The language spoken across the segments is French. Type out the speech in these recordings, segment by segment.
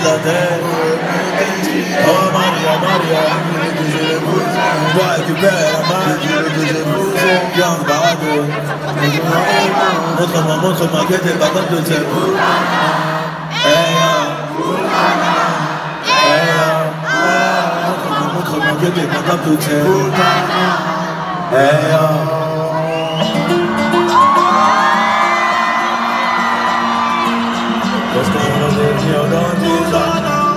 de la terre. Oh Maria, Maria, que je l'épouse. Je dois récupérer la main, que j'épouse. Viens de barade. Montre-moi que t'es pas comme de tes bouts. Montre-moi que t'es pas comme de tes bouts. Qu'est-ce qu'on va devenir dans 10 ans?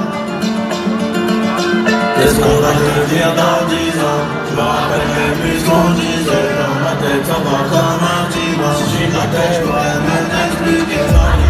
Qu'est-ce qu'on va devenir dans 10 ans? Je me rappelle même plus ce qu'on disait. Dans ma tête ça va comme un dimanche. Si j'ai la tête, je pourrais même t'expliquer.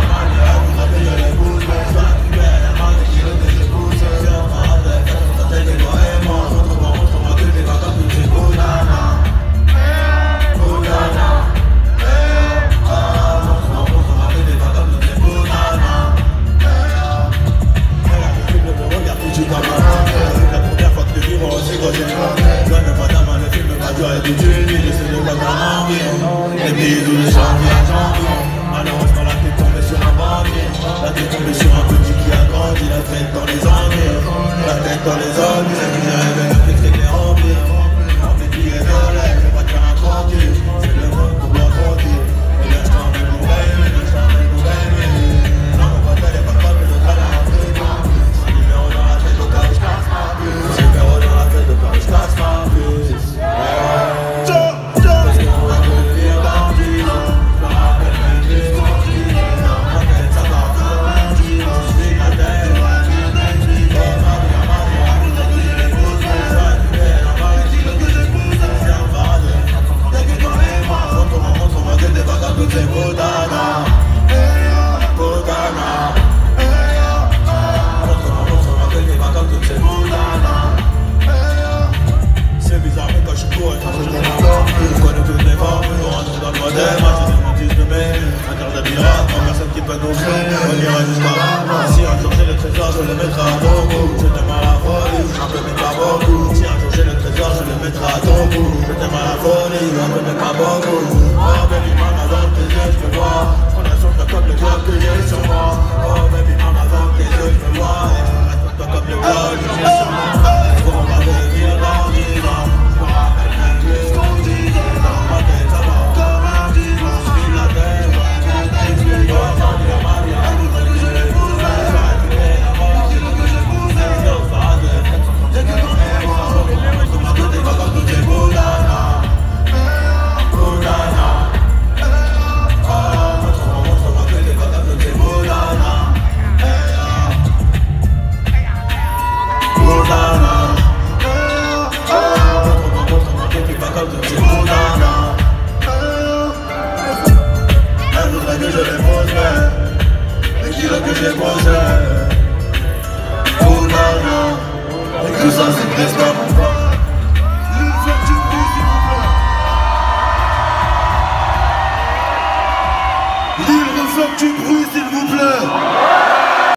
Les bisous de janvier à janvier. Malheureusement la tête tombée sur un banquier. La tête tombée sur un petit qui a grandi. La tête dans les ennuis. La tête dans les ennuis. C'est que j'ai rêvé le fixe et que les remplis. Remplis de billets de lait. Je vais pas te faire un tranquille. C'est le monde pour moi tranquille. Et là je t'en mets pour baby. Non mon pote elle est pas folle mais l'autre elle a un truc. Un numéro dans la tête au cas où je casse ma puce. Un numéro dans la tête au cas où je casse ma puce. Si un jour j'ai le trésor, je le mettrai à ton goût. Je t'aime à la folie, un peu mais pas beaucoup. Si un jour j'ai le trésor, je le mettrai à ton goût. Je t'aime à la folie, un peu mais pas beaucoup. Oh baby mama, dans tes yeux je te vois. Prends la sonde comme le globe que j'ai sur moi. Oh baby mama, dans tes yeux je te vois. Reste-toi comme le globe que j'ai sur moi. Est-ce qu'on va devenir dans 10 ans? Je me rappelle même plus ce qu'on disait. Dans ma tête ça va comme un dimanche. Je vis la terre, oh Maria, Maria. Que j'ai posé, tout ça c'est presque